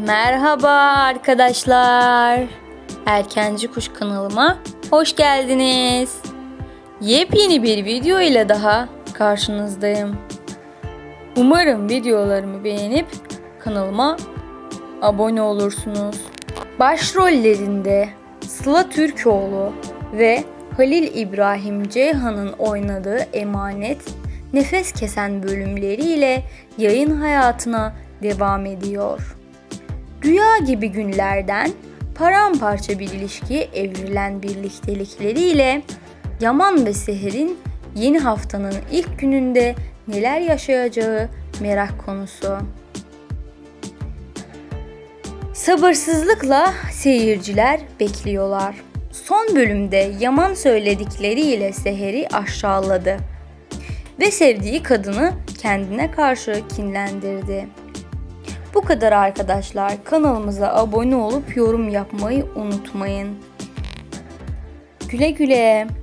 Merhaba arkadaşlar. Erkenci Kuş kanalıma hoş geldiniz. Yepyeni bir video ile daha karşınızdayım. Umarım videolarımı beğenip kanalıma abone olursunuz. Başrollerinde Sıla Türkoğlu ve Halil İbrahim Ceyhan'ın oynadığı Emanet, nefes kesen bölümleriyle yayın hayatına devam ediyor. Rüya gibi günlerden paramparça bir ilişkiye evrilen birliktelikleriyle Yaman ve Seher'in yeni haftanın ilk gününde neler yaşayacağı merak konusu. Sabırsızlıkla seyirciler bekliyorlar. Son bölümde Yaman söyledikleriyle Seher'i aşağıladı ve sevdiği kadını kendine karşı kinlendirdi. Bu kadar arkadaşlar. Kanalımıza abone olup yorum yapmayı unutmayın. Güle güle.